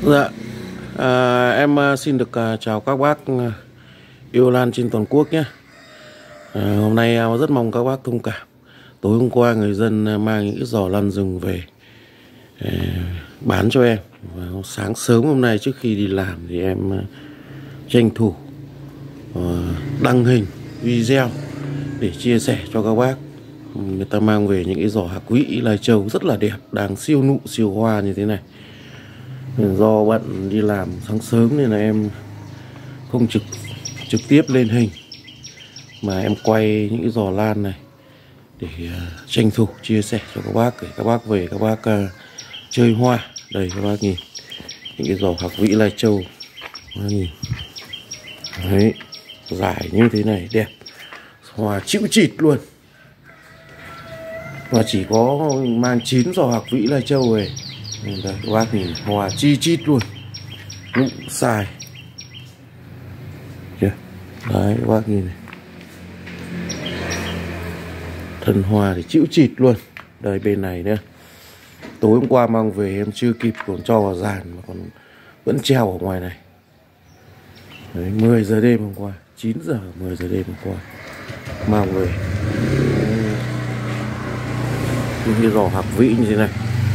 Dạ, em xin được chào các bác yêu lan trên toàn quốc nhé. Hôm nay em rất mong các bác thông cảm. Tối hôm qua người dân mang những cái giò lăn rừng về bán cho em. Và sáng sớm hôm nay trước khi đi làm thì em tranh thủ đăng hình video để chia sẻ cho các bác. Người ta mang về những cái giò hạc vĩ lai châu rất là đẹp, đang siêu nụ siêu hoa như thế này. Do bận đi làm sáng sớm nên là em không trực tiếp lên hình, mà em quay những cái giò lan này để tranh thủ chia sẻ cho các bác, để các bác về các bác chơi hoa. Đây các bác nhìn những cái giò hạc vĩ lai châu, các bác nhìn đấy, dài như thế này đẹp, hoa chĩu chịt luôn. Và chỉ có mang 9 giò hạc vĩ lai châu về. Đây, các bác nhìn hoa chi chít luôn, nụ xài đấy, các bác nhìn này, thân hoa thì chĩu chịt luôn. Đây bên này nữa, tối hôm qua mang về em chưa kịp còn cho vào giàn mà còn vẫn treo ở ngoài này. Đấy, 10 giờ đêm hôm qua, 9 giờ 10 giờ đêm hôm qua mang về những cái giò hạc vĩ như thế này.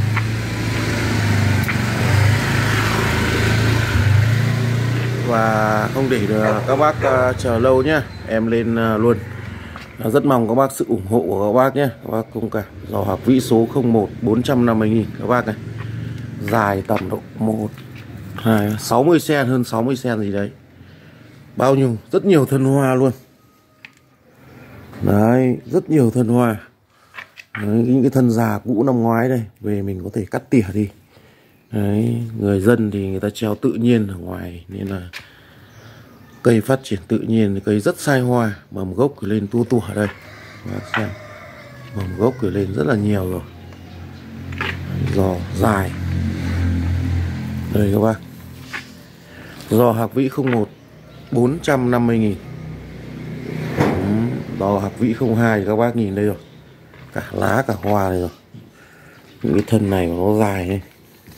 Và không để được các bác chờ lâu nhé, em lên luôn. Rất mong các bác sự ủng hộ của các bác nhé. Các bác cùng cả giò hạc vĩ số 01 450.000 các bác này. Dài tầm độ 1, 2, 60 cm, hơn 60 cm gì đấy. Bao nhiêu, rất nhiều thân hoa luôn. Đấy, rất nhiều thân hoa. Đấy, những cái thân già cũ năm ngoái đây, về mình có thể cắt tỉa đi. Đấy, người dân thì người ta treo tự nhiên ở ngoài nên là cây phát triển tự nhiên, cây rất sai hoa, mầm gốc cứ lên tua tua ở đây. Các bác xem, mầm gốc cứ lên rất là nhiều rồi. Giò dài. Đây các bác, giò hạc vĩ 01 450.000. Giò hạc vĩ 02 thì các bác nhìn đây rồi, cả lá cả hoa này rồi. Những cái thân này nó dài này.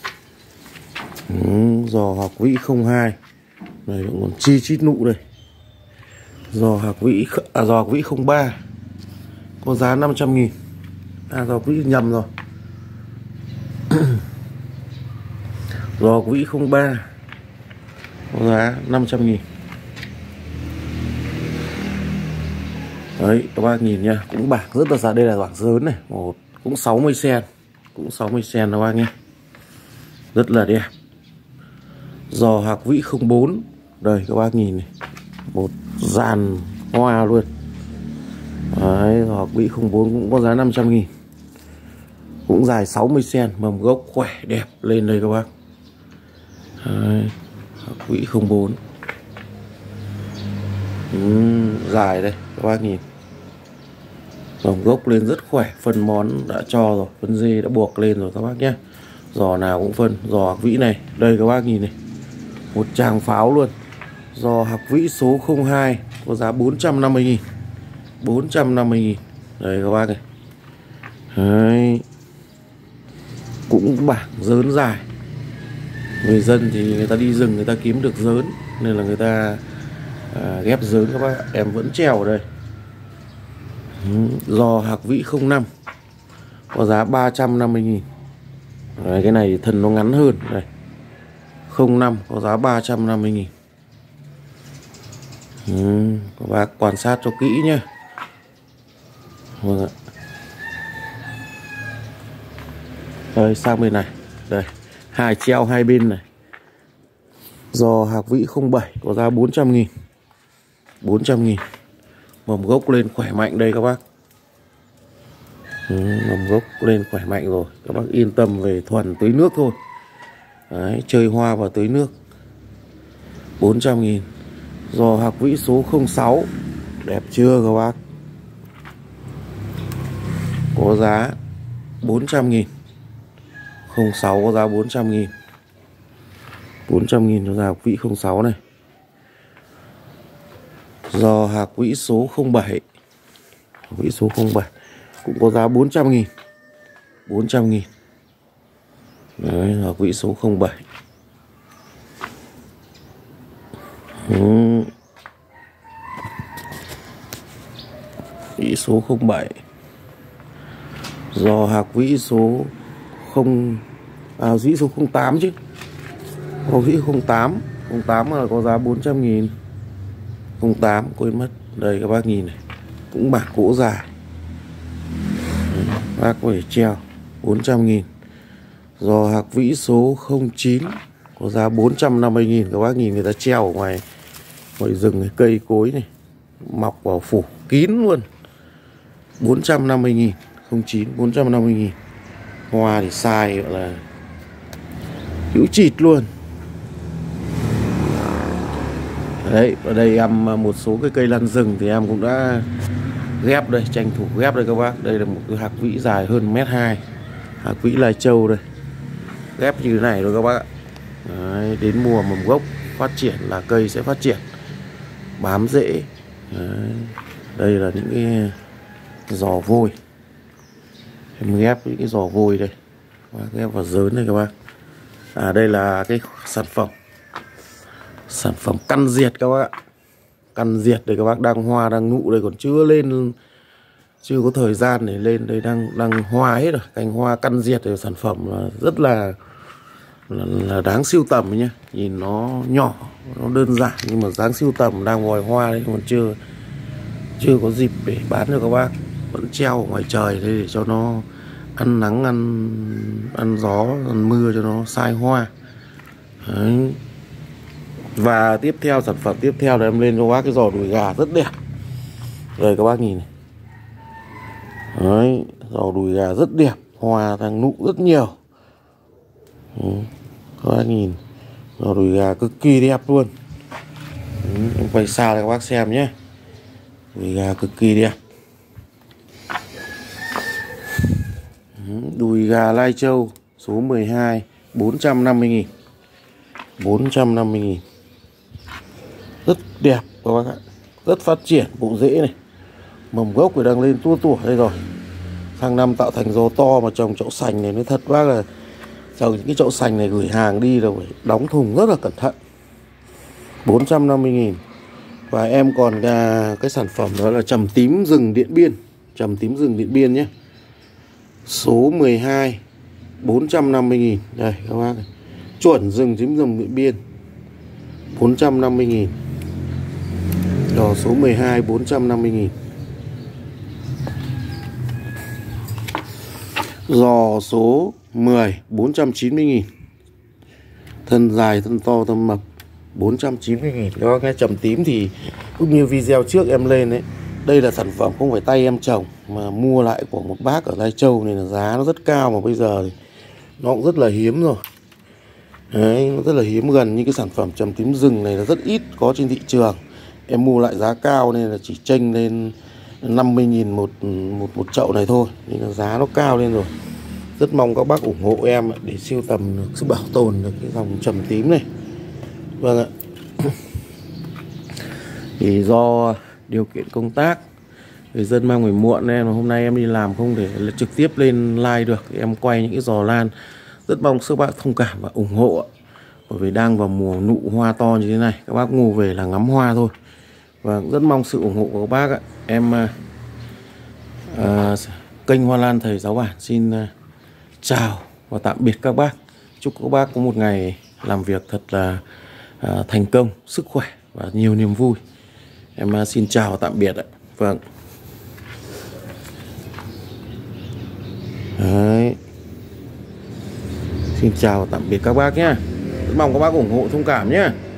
Giò hạc vĩ 02 này còn chi chít nụ đây. Giò hạc vĩ 03 có giá 500.000. Giò hạc vĩ nhầm rồi. Giò hạc vĩ 03 có giá 500.000. Đấy các bác nhìn nha, cũng bảng rất là dài. Đây là bảng lớn này, một cũng 60 cm, cũng 60 cm các bác nhé, rất là đẹp. Giò hạc vĩ 04, đây các bác nhìn này, một dàn hoa luôn. Đấy, giò hạc vĩ 04 cũng có giá 500.000, cũng dài 60 cm, mầm gốc khỏe đẹp. Lên đây các bác. Đấy, hạc vĩ 04 dài đây các bác nhìn, mầm gốc lên rất khỏe, phân món đã cho rồi, phân dê đã buộc lên rồi các bác nhé. Giò nào cũng phân. Giò hạc vĩ này, đây các bác nhìn này, một tràng pháo luôn. Giò hạc vĩ số 02 có giá 450.000. 450.000. Đây các bác này. Đấy, cũng bảng dớn dài. Người dân thì người ta đi rừng người ta kiếm được dớn nên là người ta ghép dớn các bác. Em vẫn treo ở đây. Giò hạc vĩ 05 có giá 350.000. Đấy, cái này thân nó ngắn hơn đây. 05 có giá 350.000. Các bác quan sát cho kỹ nhé. Vâng ạ. Đây sang bên này, đây hai treo hai bên này. Giò hạc vĩ 07 có giá 400.000. 400.000. Mầm gốc lên khỏe mạnh đây các bác. Mầm gốc lên khỏe mạnh rồi, các bác yên tâm về thuần tưới nước thôi. Đấy, chơi hoa và tưới nước. 400.000. Giò hạc vĩ số 06 đẹp chưa các bác, có giá 400.000. 06 có giá 400.000. 400.000 cho giò hạc vĩ 06 này. Giò hạc vĩ số 07, vĩ số 07 cũng có giá 400.000. 400.000. Đấy, hạc vĩ số 07. Vĩ số 07, giò hạc vĩ số 0, vĩ số 08 chứ. Có vĩ 08, 08 là có giá 400.000. 08 quên mất. Đây các bác nhìn này, cũng bảng gỗ dài. Bác có thể treo 400.000. Giò hạc vĩ số 09 có giá 450.000. Các bác nhìn người ta treo ở ngoài rừng này, cây cối này mọc vào phủ kín luôn. 450.000. 09 450.000. Hoa thì sai gọi là hữu chịt luôn. Đấy, ở đây em một số cái cây lăn rừng thì em cũng đã ghép đây, tranh thủ ghép đây các bác. Đây là một cái hạc vĩ dài hơn 1,2 m. Hạc vĩ Lai Châu đây. Ghép như thế này rồi các bác ạ. Đấy, đến mùa mầm gốc phát triển là cây sẽ phát triển, bám rễ. Đấy, đây là những cái giò vôi. Em ghép những cái giò vôi đây. Ghép vào dớn đây các bác. Đây là cái sản phẩm căn diệt các bác ạ. Căn diệt đây các bác, đang hoa đang nụ đây, còn chưa lên, chưa có thời gian để lên. Đây đang hoa hết rồi. Cành hoa căn diệt thì sản phẩm là rất là đáng sưu tầm nhá. Nhìn nó nhỏ, nó đơn giản nhưng mà đáng sưu tầm, đang vòi hoa đấy, còn chưa có dịp để bán cho các bác. Vẫn treo ở ngoài trời đây để cho nó ăn nắng, ăn gió, ăn mưa cho nó sai hoa. Đấy. Và tiếp theo, sản phẩm tiếp theo là em lên cho bác cái giò đùi gà rất đẹp. Đây các bác nhìn này. Đấy, giò đùi gà rất đẹp, hoa đang nụ rất nhiều. Các bác nhìn, giò đùi gà cực kỳ đẹp luôn. Em quay xa để các bác xem nhé. Đùi gà cực kỳ đẹp. Đùi gà Lai Châu số 12 450.000. 450.000. Rất đẹp các bác ạ. Rất phát triển, bộ rễ này, mầm gốc thì đang lên tua tủa đây rồi. Sang năm tạo thành giò to mà trồng chậu sành này, nó thật bác là trồng những cái chậu sành này gửi hàng đi rồi phải đóng thùng rất là cẩn thận. 450.000. Và em còn cái sản phẩm đó là trầm tím rừng Điện Biên. Trầm tím rừng Điện Biên nhé. Số 12 450.000. Đây các bác này. Chuẩn rừng tím rừng Điện Biên. 450.000. Giò số 12 450.000. Giò số 10 490.000. Thân dài, thân to, thân mập. 490.000. Các bác nghe, trầm tím thì cũng như video trước em lên đấy, đây là sản phẩm không phải tay em trồng mà mua lại của một bác ở Lai Châu, nên là giá nó rất cao, mà bây giờ thì nó cũng rất là hiếm rồi. Đấy, nó rất là hiếm, gần như cái sản phẩm trầm tím rừng này là rất ít có trên thị trường. Em mua lại giá cao nên là chỉ chênh lên 50.000 một chậu này thôi, nên là giá nó cao lên rồi. Rất mong các bác ủng hộ em để sưu tầm được, sự bảo tồn được cái dòng trầm tím này. Vâng ạ. Thì do điều kiện công tác, người dân mang về muộn nên hôm nay em đi làm không thể trực tiếp lên live được, em quay những cái giò lan. Rất mong các bác thông cảm và ủng hộ ạ. Bởi vì đang vào mùa nụ hoa to như thế này, các bác mua về là ngắm hoa thôi. Và rất mong sự ủng hộ của các bác ạ. Em kênh Hoa Lan Thầy Giáo Bản xin chào và tạm biệt các bác. Chúc các bác có một ngày làm việc thật là thành công, sức khỏe và nhiều niềm vui. Em xin chào và tạm biệt ạ. Vâng. Đấy. Xin chào và tạm biệt các bác nhé. Rất mong các bác ủng hộ thông cảm nhé.